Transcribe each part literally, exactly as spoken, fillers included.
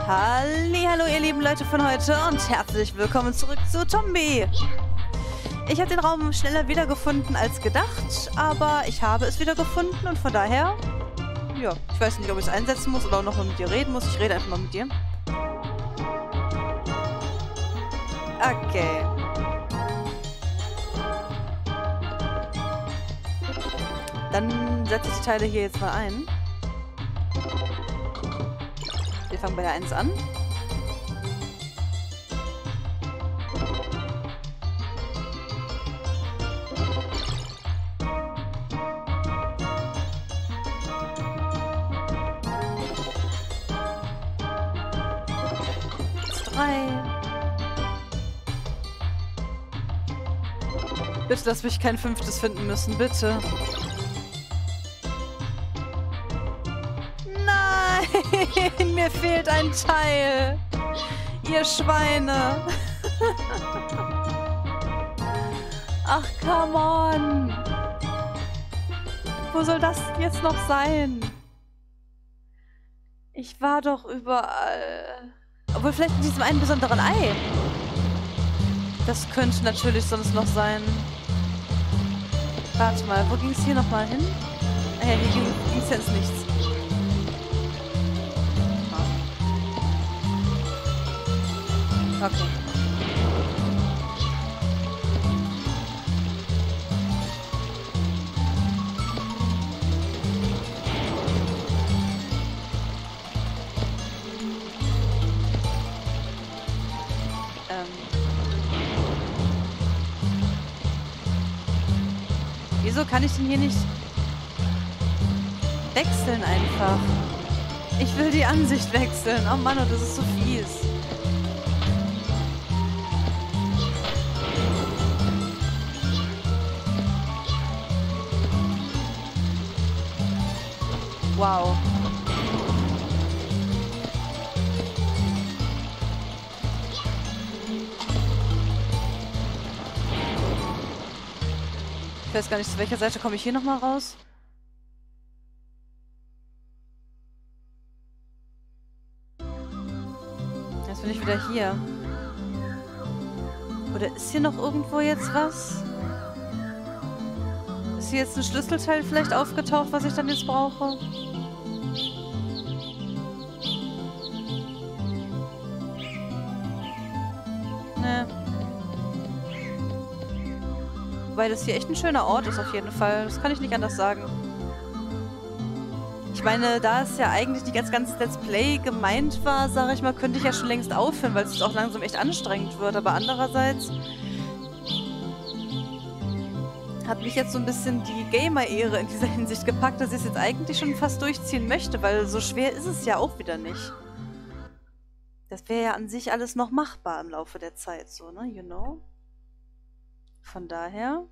Hallihallo ihr lieben Leute von heute und herzlich willkommen zurück zu Tombi. Ich habe den Raum schneller wiedergefunden als gedacht, aber ich habe es wiedergefunden und von daher, ja, ich weiß nicht, ob ich es einsetzen muss oder auch noch mal mit dir reden muss. Ich rede einfach mal mit dir. Okay. Dann setze ich die Teile hier jetzt mal ein. Wir fangen bei der eins an. drei. Bitte, dass wir kein fünftes finden müssen, bitte. Nein, mir fehlt ein Teil. Ihr Schweine. Ach, come on. Wo soll das jetzt noch sein? Ich war doch überall. Obwohl vielleicht in diesem einen besonderen Ei. Das könnte natürlich sonst noch sein. Warte mal, wo ging es hier nochmal hin? Ah ja, hier ging es ja ins Nichts. Okay. Ähm. Wieso kann ich denn hier nicht wechseln einfach? Ich will die Ansicht wechseln. Oh Mann, das ist so fies. Wow. Ich weiß gar nicht, zu welcher Seite komme ich hier nochmal raus? Jetzt bin ich wieder hier. Oder ist hier noch irgendwo jetzt was? Ist hier jetzt ein Schlüsselteil vielleicht aufgetaucht, was ich dann jetzt brauche? Ne. Wobei das hier echt ein schöner Ort ist auf jeden Fall. Das kann ich nicht anders sagen. Ich meine, da es ja eigentlich nicht als ganzes Let's Play gemeint war, sage ich mal, könnte ich ja schon längst aufhören, weil es auch langsam echt anstrengend wird. Aber andererseits hat mich jetzt so ein bisschen die Gamer-Ehre in dieser Hinsicht gepackt, dass ich es jetzt eigentlich schon fast durchziehen möchte, weil so schwer ist es ja auch wieder nicht. Das wäre ja an sich alles noch machbar im Laufe der Zeit, so, ne, you know? Von daher...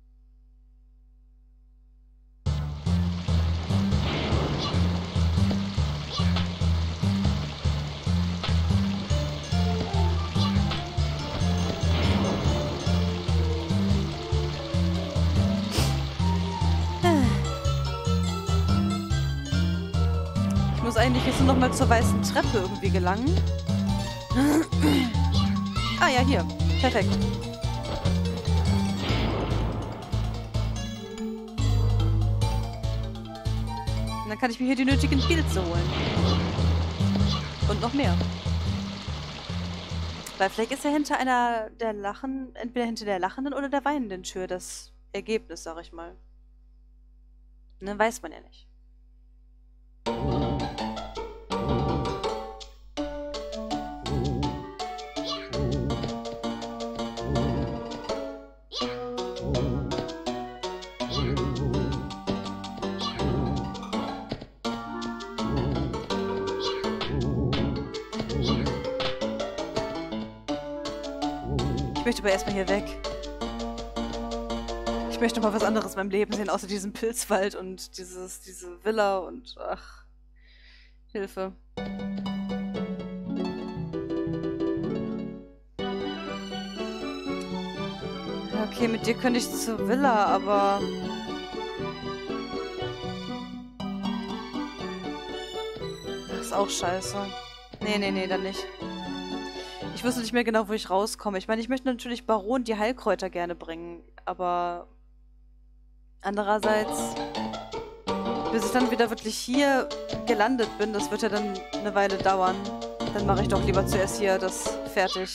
Ich muss eigentlich jetzt nur noch mal zur weißen Treppe irgendwie gelangen. Ah ja, hier. Perfekt. Und dann kann ich mir hier die nötigen Pilze holen. Und noch mehr. Weil vielleicht ist ja hinter einer der Lachen, entweder hinter der lachenden oder der weinenden Tür das Ergebnis, sag ich mal. Und dann weiß man ja nicht. Ich möchte aber erstmal hier weg. Ich möchte mal was anderes in meinem Leben sehen, außer diesem Pilzwald und dieses, diese Villa und ach, Hilfe. Okay, mit dir könnte ich zur Villa, aber... Das ist auch scheiße. Nee, nee, nee, dann nicht. Ich wüsste nicht mehr genau, wo ich rauskomme. Ich meine, ich möchte natürlich Baron die Heilkräuter gerne bringen, aber andererseits, bis ich dann wieder wirklich hier gelandet bin, das wird ja dann eine Weile dauern. Dann mache ich doch lieber zuerst hier das fertig.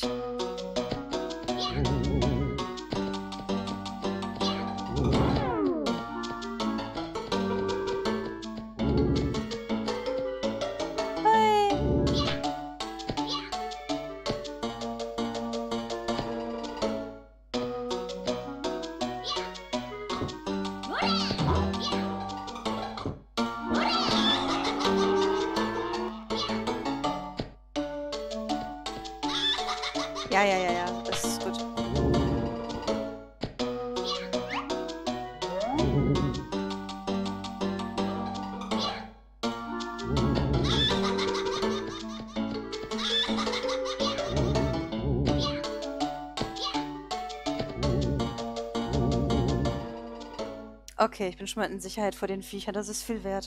Ja, ja, ja, ja, das ist gut. Okay, ich bin schon mal in Sicherheit vor den Viechern, das ist viel wert.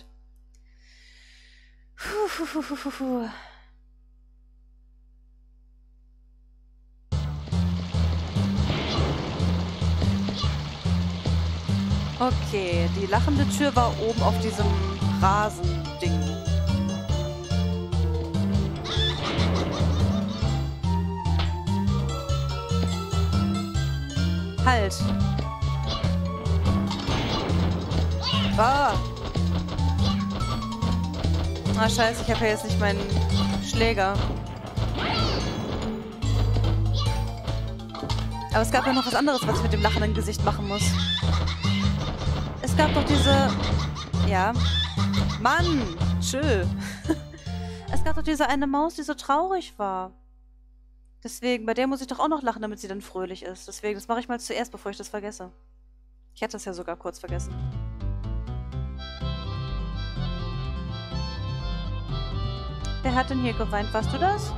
Puh, puh, puh, puh, puh. Okay, die lachende Tür war oben auf diesem Rasending. Halt! Ah! Ah, scheiße, ich habe ja jetzt nicht meinen Schläger. Aber es gab ja noch was anderes, was ich mit dem lachenden Gesicht machen muss. Es gab doch diese... Ja. Mann! Tschö. Es gab doch diese eine Maus, die so traurig war. Deswegen, bei der muss ich doch auch noch lachen, damit sie dann fröhlich ist. Deswegen, das mache ich mal zuerst, bevor ich das vergesse. Ich hatte das ja sogar kurz vergessen. Wer hat denn hier geweint? Warst du das?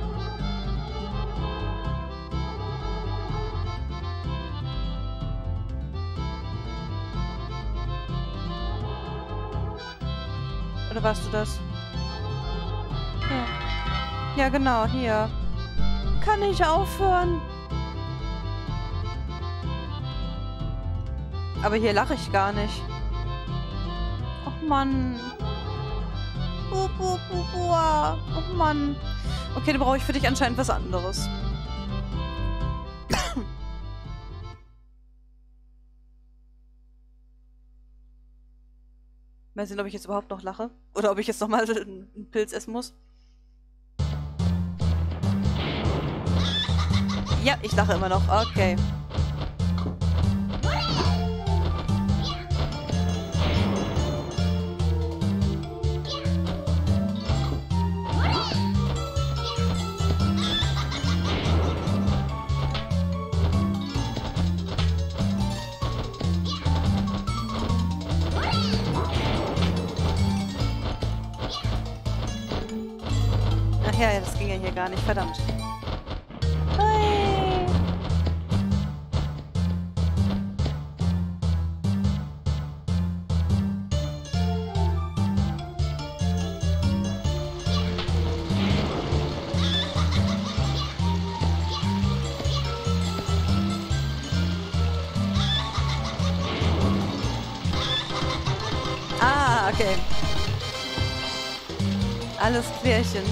Oder warst du das? Ja. Ja, genau, hier. Kann ich aufhören? Aber hier lache ich gar nicht. Och Mann. Bu, bu, bu, bu. Och Mann. Okay, dann brauche ich für dich anscheinend was anderes. Mal sehen, ob ich jetzt überhaupt noch lache. Oder ob ich jetzt nochmal einen Pilz essen muss. Ja, ich lache immer noch. Okay. Ach ja, das ging ja hier gar nicht. Verdammt. Hey. Ah, okay. Alles Klärchen.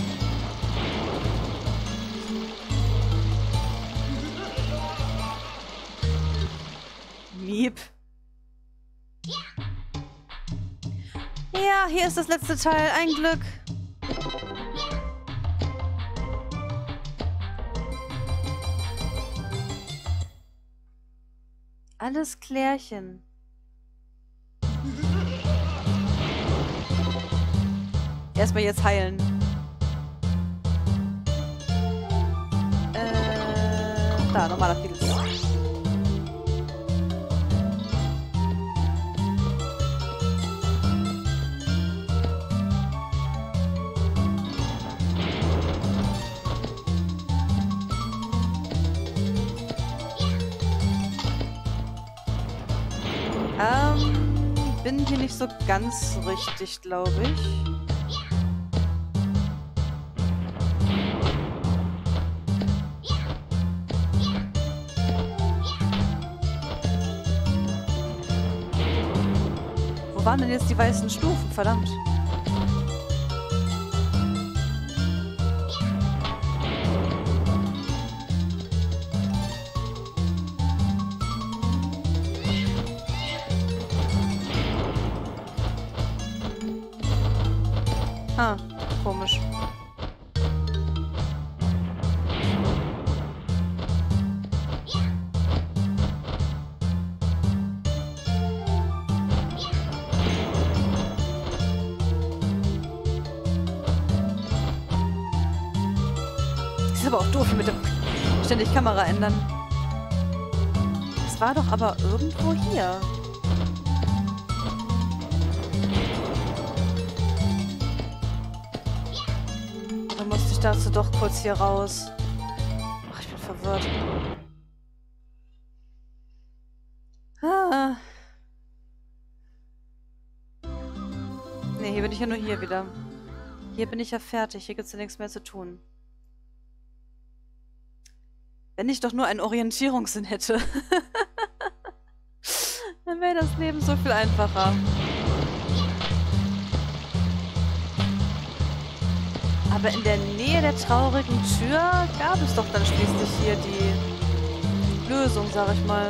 Miep. Ja, hier ist das letzte Teil. Ein Glück. Alles Klärchen. Erstmal jetzt heilen. Äh, da, normaler Pilz. Ähm, bin hier nicht so ganz richtig, glaube ich. Wo waren denn jetzt die weißen Stufen? Verdammt. Ah, komisch. Ist aber auch doof hier mit dem ständig Kamera ändern. Es war doch aber irgendwo hier. Oder musste ich dazu doch kurz hier raus? Ach, ich bin verwirrt. Ah. Nee, hier bin ich ja nur hier wieder. Hier bin ich ja fertig. Hier gibt es ja nichts mehr zu tun. Wenn ich doch nur einen Orientierungssinn hätte. Dann wäre das Leben so viel einfacher. Aber in der Nähe der traurigen Tür gab es doch dann schließlich hier die Lösung, sag ich mal.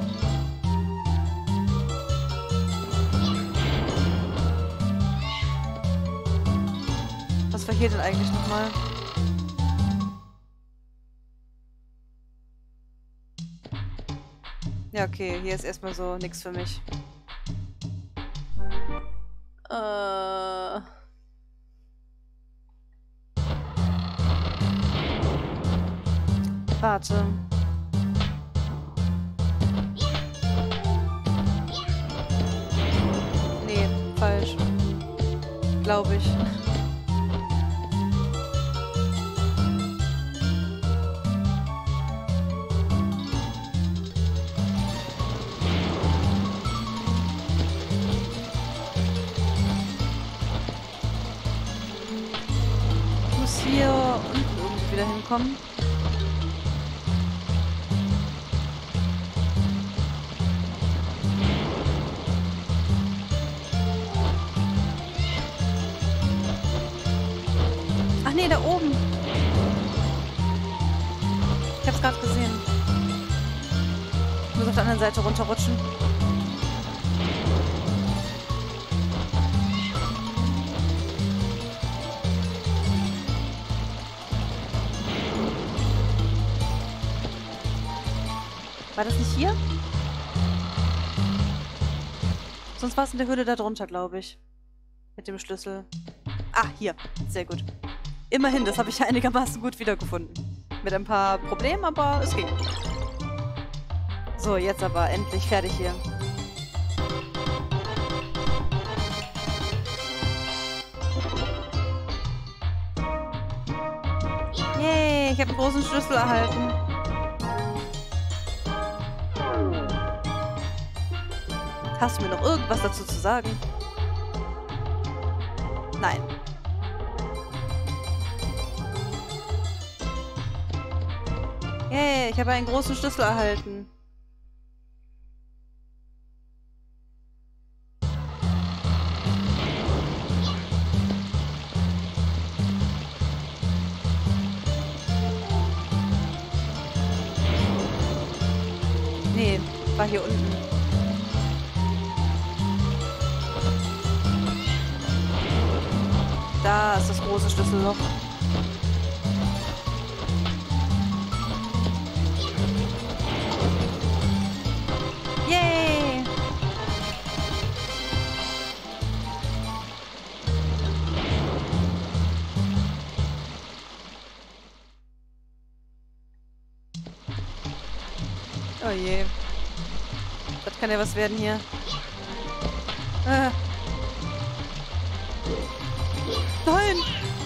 Was war hier denn eigentlich nochmal? Ja, okay, hier ist erstmal so nichts für mich. Äh... Warte. Nee, falsch. Glaube ich. Ich muss hier unten irgendwie wieder hinkommen. Ach nee, da oben. Ich hab's gerade gesehen. Ich muss auf der anderen Seite runterrutschen. War das nicht hier? Sonst war es in der Höhle da drunter, glaube ich. Mit dem Schlüssel. Ah, hier. Sehr gut. Immerhin, das habe ich ja einigermaßen gut wiedergefunden. Mit ein paar Problemen, aber es ging. So, jetzt aber endlich fertig hier. Yay, ich habe einen großen Schlüssel erhalten. Hast du mir noch irgendwas dazu zu sagen? Nein. Yay, ich habe einen großen Schlüssel erhalten. Nee, war hier unten. Da ist das große Schlüsselloch. Yay! Oh je. Das kann ja was werden hier. Äh. Nein!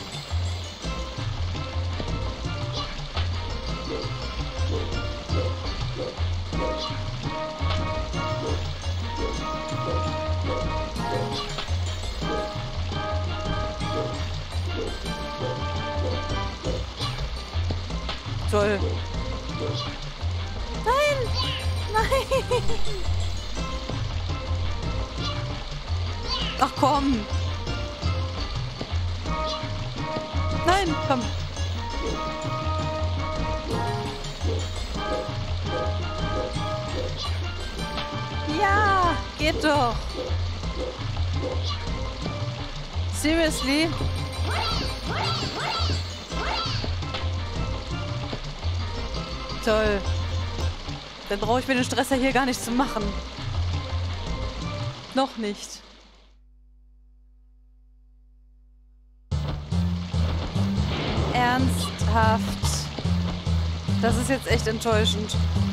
Toll. Nein! Nein! Ach komm. Nein, komm. Ja, geht doch. Seriously? Toll. Dann brauche ich mir den Stresser hier gar nicht zu machen. Noch nicht. Ernsthaft. Das ist jetzt echt enttäuschend.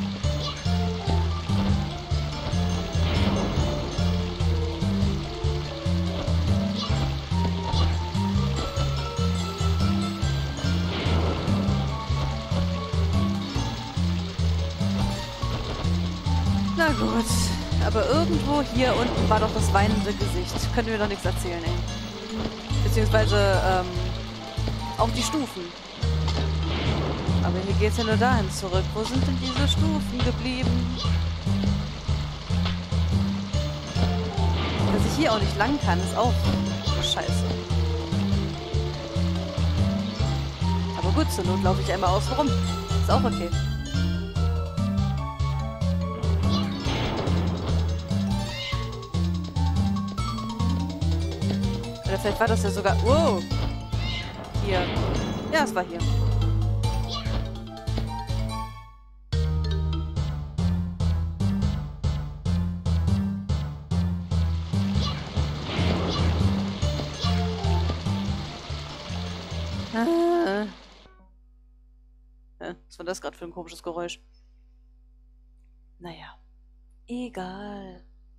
Na gut, aber irgendwo hier unten war doch das weinende Gesicht. Können wir doch nichts erzählen, ey. Beziehungsweise, ähm, auch die Stufen. Aber hier geht's ja nur dahin zurück. Wo sind denn diese Stufen geblieben? Dass ich hier auch nicht lang kann, ist auch scheiße. Aber gut, zur Not laufe ich einmal außen rum. Ist auch okay. Oder vielleicht war das ja sogar... Wow! Hier. Ja, es war hier. Ah. Ja, was war das gerade für ein komisches Geräusch? Naja. Egal.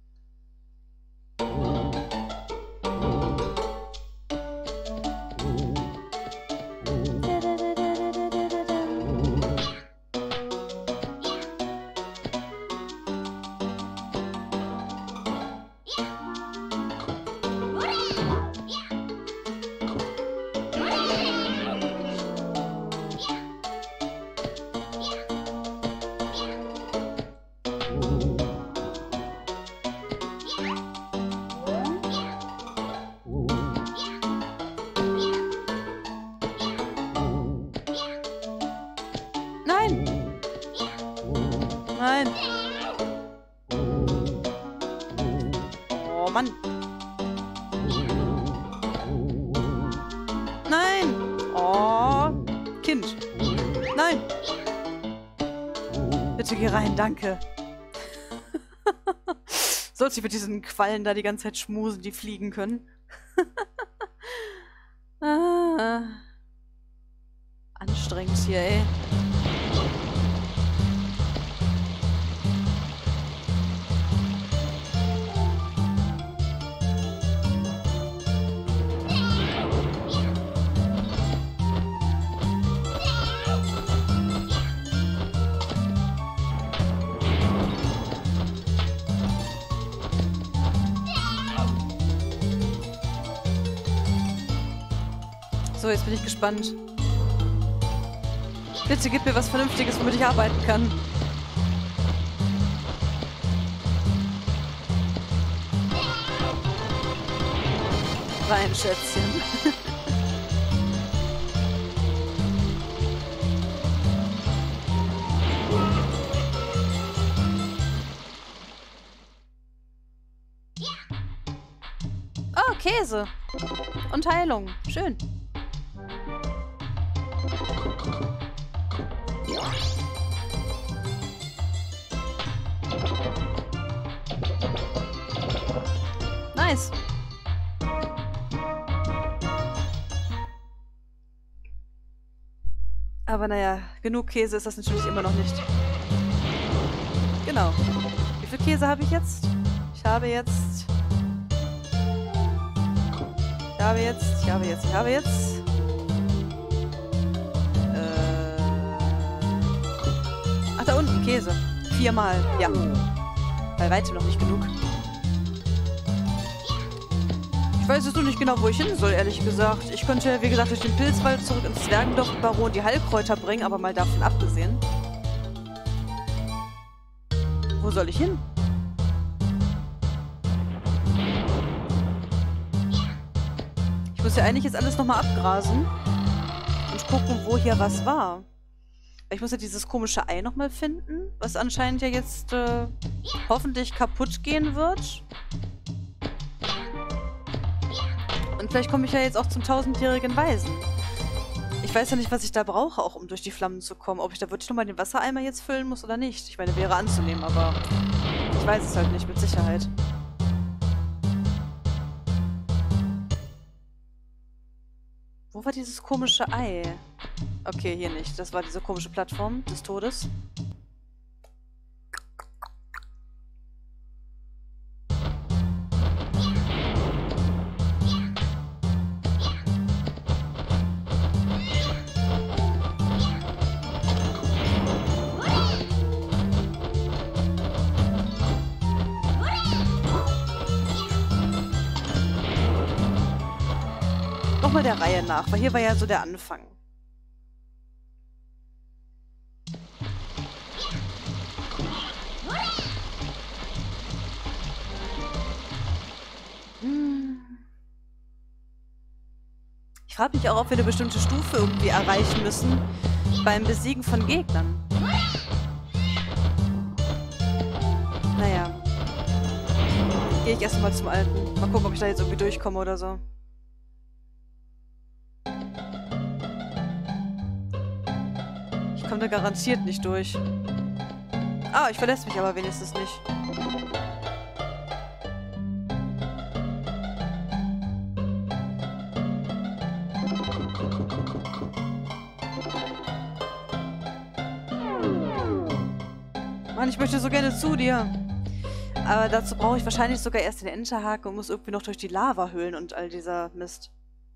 Nein! Nein! Oh Mann! Nein! Oh! Kind! Nein! Bitte geh rein, danke. Sollst du mit diesen Quallen da die ganze Zeit schmusen, die fliegen können? Ah. Anstrengend hier, ey. So, jetzt bin ich gespannt. Bitte gib mir was Vernünftiges, womit ich arbeiten kann. Rein, Schätzchen. Oh, Käse. Und Heilung. Schön. Nice. Aber naja, genug Käse ist das natürlich immer noch nicht. Genau. Wie viel Käse habe ich jetzt? Ich habe jetzt... Ich habe jetzt... Ich habe jetzt... Ich habe jetzt... Äh... Ach, da unten, Käse. Viermal. Ja. Bei weitem noch nicht genug. Ich weiß jetzt nur nicht genau, wo ich hin soll, ehrlich gesagt. Ich könnte ja, wie gesagt, durch den Pilzwald zurück ins Zwergendorf Baron die Heilkräuter bringen, aber mal davon abgesehen. Wo soll ich hin? muss ja eigentlich jetzt alles nochmal abgrasen und gucken, wo hier was war. Ich muss ja dieses komische Ei nochmal finden, was anscheinend ja jetzt äh, hoffentlich kaputt gehen wird. Und vielleicht komme ich ja jetzt auch zum tausendjährigen Weisen. Ich weiß ja nicht, was ich da brauche, auch um durch die Flammen zu kommen. Ob ich da wirklich nochmal den Wassereimer jetzt füllen muss oder nicht. Ich meine, wäre anzunehmen, aber ich weiß es halt nicht mit Sicherheit. Wo war dieses komische Ei? Okay, hier nicht. Das war diese komische Plattform des Todes. Nochmal der Reihe nach, weil hier war ja so der Anfang. Hm. Ich frage mich auch, ob wir eine bestimmte Stufe irgendwie erreichen müssen beim Besiegen von Gegnern. Naja. Gehe ich erstmal zum Alten. Mal gucken, ob ich da jetzt irgendwie durchkomme oder so. Ich komme da garantiert nicht durch. Ah, ich verlässt mich aber wenigstens nicht. Mann, ich möchte so gerne zu dir. Aber dazu brauche ich wahrscheinlich sogar erst den Enterhaken und muss irgendwie noch durch die Lavahöhlen und all dieser Mist.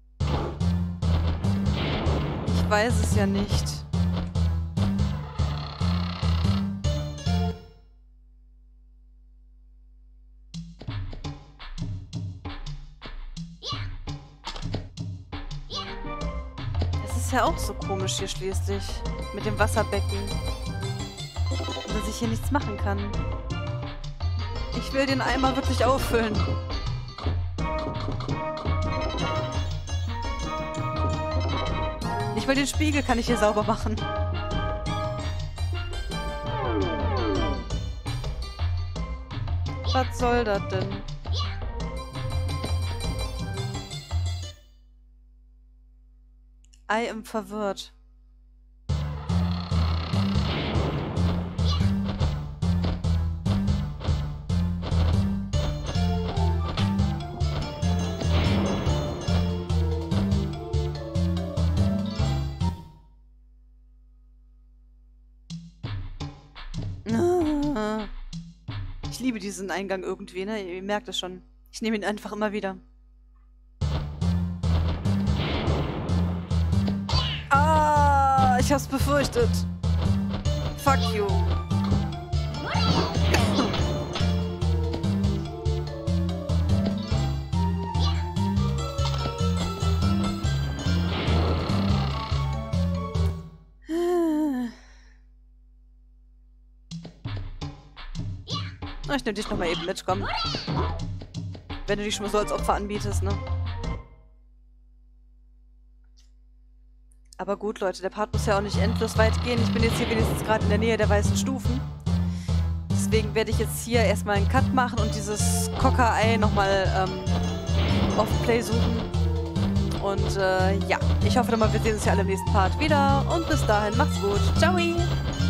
Ich weiß es ja nicht. Das ist ja auch so komisch hier schließlich. Mit dem Wasserbecken. Dass ich hier nichts machen kann. Ich will den Eimer wirklich auffüllen. Nicht mal den Spiegel kann ich hier sauber machen. Was soll das denn? I am verwirrt. Ich liebe diesen Eingang irgendwie, ne? Ihr merkt es schon. Ich nehme ihn einfach immer wieder. Ah, ich hab's befürchtet. Fuck you. Ich nehme dich nochmal eben mit, komm. Wenn du dich schon mal so als Opfer anbietest, ne? Aber gut, Leute, der Part muss ja auch nicht endlos weit gehen. Ich bin jetzt hier wenigstens gerade in der Nähe der weißen Stufen. Deswegen werde ich jetzt hier erstmal einen Cut machen und dieses Cocker-Ei nochmal ähm, auf Play suchen. Und äh, ja, ich hoffe dann mal, wir sehen uns ja alle im nächsten Part wieder. Und bis dahin, macht's gut. Ciao!